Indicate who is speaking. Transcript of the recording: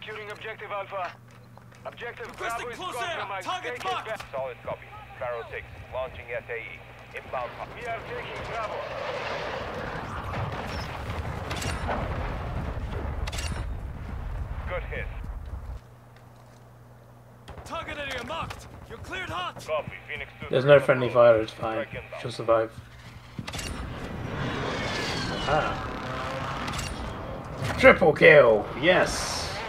Speaker 1: Securing objective Alpha. Objective
Speaker 2: Requesting
Speaker 1: Bravo is
Speaker 2: close air.
Speaker 1: compromised.
Speaker 2: Target
Speaker 1: Take it
Speaker 2: marked.
Speaker 1: back.
Speaker 3: Solid copy. Sparrow 6, launching SAE. Inbound.
Speaker 1: We are taking Bravo.
Speaker 3: Good hit.
Speaker 2: Target area marked. You're cleared hot.
Speaker 3: Copy. Phoenix 2.
Speaker 4: There's no friendly fire, it's fine. She'll survive. Ah. Triple kill! Yes!